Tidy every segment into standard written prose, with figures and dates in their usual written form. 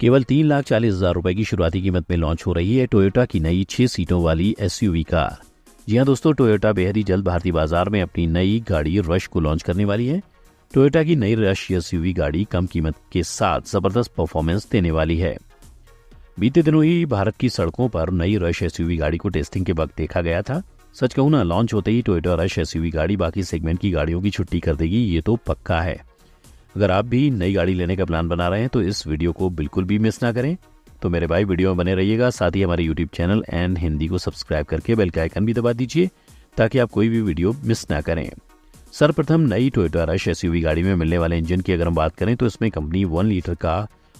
केवल 3,40,000 रुपए की शुरुआती कीमत में लॉन्च हो रही है टोयोटा की नई 6 सीटों वाली एसयूवी कार। जी हाँ दोस्तों, टोयोटा बेहद ही जल्द भारतीय बाजार में अपनी नई गाड़ी रश को लॉन्च करने वाली है। टोयोटा की नई रश एसयूवी गाड़ी कम कीमत के साथ जबरदस्त परफॉर्मेंस देने वाली है। बीते दिनों ही भारत की सड़कों पर नई रश एसयूवी गाड़ी को टेस्टिंग के वक्त देखा गया था। सच कहूं ना, लॉन्च होते ही टोयोटा रश एसयूवी गाड़ी बाकी सेगमेंट की गाड़ियों की छुट्टी कर देगी, ये तो पक्का है। अगर आप भी नई गाड़ी लेने का प्लान बना रहे हैं तो इस वीडियो को बिल्कुल भी मिस ना करें। तो मेरे भाई, वीडियो में बने रहिएगा, साथ ही हमारे यूट्यूब चैनल एंड हिंदी को सब्सक्राइब करके बेल का आइकन भी दबा दीजिए ताकि आप कोई भी वीडियो मिस ना करें। सर्वप्रथम नई टोयोटा रश एसयूवी गाड़ी में मिलने वाले इंजन की अगर हम बात करें तो इसमें कंपनी 1 लीटर का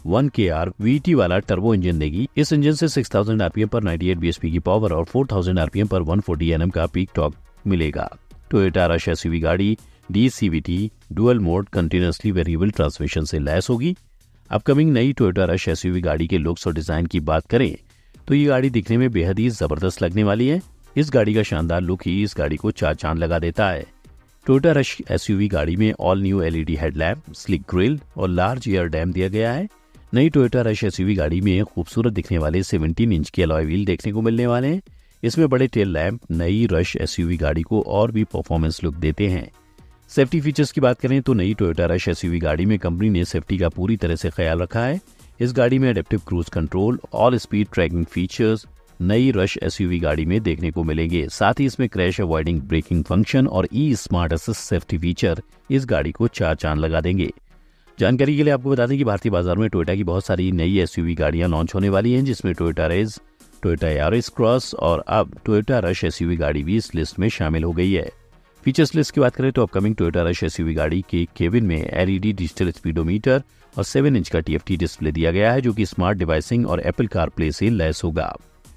1KR VT वाला टर्बो इंजन देगी। इस इंजन से 6000 आरपीएम पर 98 bhp की पावर और 4000 आरपीएम पर 140 Nm का पीक टॉर्क मिलेगा। टोयोटा रश एसयूवी गाड़ी DCVT dual mode continuously variable transmission से लैस होगी। अपकमिंग नई टोयोटा रश एसयूवी गाड़ी के लुक्स और डिजाइन की बात करें तो ये गाड़ी दिखने में बेहद ही जबरदस्त लगने वाली है। इस गाड़ी का शानदार लुक ही इस गाड़ी को 4 चांद लगा देता है। टोयोटा रश एसयूवी गाड़ी में all new LED headlamp, slick grille और लार्ज एयर डैम दिया गया है। नई टोयोटा रश एसयूवी गाड़ी में खूबसूरत दिखने वाले 17 इंच के अलॉय व्हील देखने को मिलने वाले हैं। इसमें बड़े टेल लैंप नई रश एसयूवी गाड़ी को और भी परफॉर्मेंस लुक देते हैं। सेफ्टी फीचर्स की बात करें तो नई टोयोटा रश एसयूवी गाड़ी में कंपनी ने सेफ्टी का पूरी तरह से ख्याल रखा है। इस गाड़ी में adaptive cruise control, all speed tracking features नई रश एसयूवी गाड़ी में देखने को मिलेंगे। साथ ही इसमें क्रैश अवॉइडिंग ब्रेकिंग फंक्शन और स्मार्ट असिस्ट सेफ्टी फीचर इस गाड़ी को 4 चांद लगा देंगे। जानकारी के लिए आपको बता दें कि भारतीय बाजार में टोयोटा की बहुत सारी नई एसयूवी गाड़ियां लॉन्च होने वाली हैं, जिसमें Toyota Raize, Toyota Yaris Cross और अब टोयोटा रश एसयूवी गाड़ी भी इस लिस्ट में शामिल हो गई है। फीचर्स लिस्ट की बात करें तो अपकमिंग टोयोटा रश एसयूवी गाड़ी के केबिन में LED डिजिटल स्पीडोमीटर और 7 इंच का TFT डिस्प्ले दिया गया है, जो कि स्मार्ट डिवाइसिंग और एप्पल कारप्ले से लैस होगा।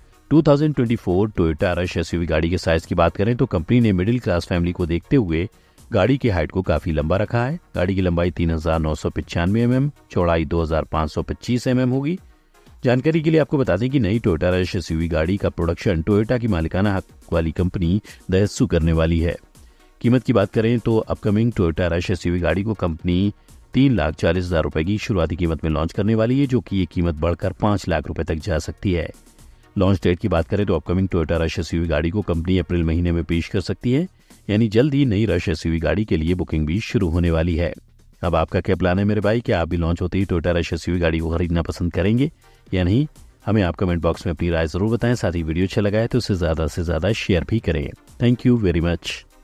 2024 टोयोटा रश एसयूवी गाड़ी के साइज की बात करें तो कंपनी ने मिडिल क्लास फैमिली को देखते हुए गाड़ी की हाइट को काफी लंबा रखा है। गाड़ी की लंबाई 3995 mm, चौड़ाई 2525 mm होगी। जानकारी के लिए आपको बता दें कि नई टोयोटा रश एसयूवी गाड़ी का प्रोडक्शन टोयोटा की मालिकाना हक वाली कंपनी दयात्सु करने वाली है। कीमत की बात करें तो अपकमिंग टोयोटा रश एसयूवी गाड़ी को कंपनी 3,40,000 रुपए की शुरुआती कीमत में लॉन्च करने वाली है, जो कि ये कीमत बढ़कर 5 लाख रुपए तक जा सकती है। लॉन्च डेट की बात करें तो अपकमिंग टोयोटा रश एसयूवी गाड़ी को कंपनी अप्रैल महीने में पेश कर सकती है, यानी जल्द ही नई रश एसयूवी गाड़ी के लिए बुकिंग भी शुरू होने वाली है। अब आपका क्या प्लान है मेरे भाई? क्या आप भी लॉन्च होते ही टोयोटा रश एसयूवी गाड़ी को खरीदना पसंद करेंगे या नहीं? हमें आप कमेंट बॉक्स में अपनी राय जरूर बताएं। साथ ही वीडियो अच्छा लगा है तो उसे ज्यादा से ज्यादा शेयर भी करें। Thank you very much.